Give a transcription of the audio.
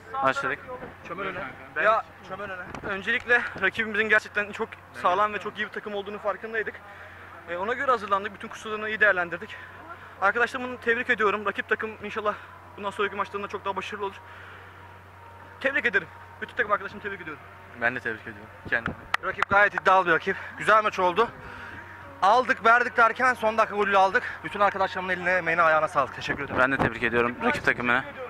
Başladık. Çömel öne. Ya çömel öne. Öncelikle rakibimizin gerçekten çok sağlam ve çok iyi bir takım olduğunu farkındaydık. Ona göre hazırlandık. Bütün kusurlarını iyi değerlendirdik. Arkadaşlarımı tebrik ediyorum. Rakip takım inşallah bundan sonraki maçlarında çok daha başarılı olur. Tebrik ederim. Bütün takım arkadaşımı tebrik ediyorum. Ben de tebrik ediyorum kendimi. Rakip gayet iddialı bir rakip. Güzel maç oldu. Aldık verdik derken son dakika golü aldık. Bütün arkadaşlarımın eline, emeğine, ayağına sağlık. Teşekkür ederim. Ben de tebrik ediyorum rakip takımına.